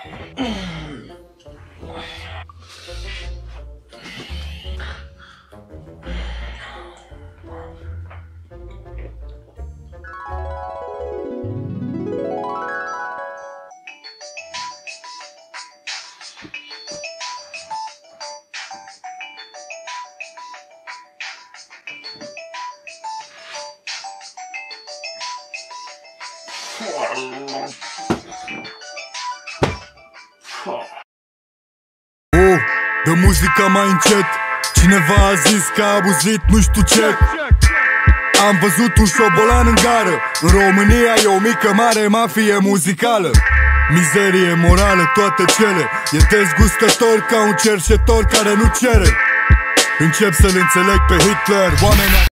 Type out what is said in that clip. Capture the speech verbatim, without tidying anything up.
Oh, dă muzica mai încet. Cineva a zis că a abuzit nu știu ce. Am văzut un șobolan în gară. În România e o mică mare mafie muzicală. Mizerie morală, toate cele. E dezgustător ca un cerșetor care nu cere. Încep să-l înțeleg pe Hitler. Oamenii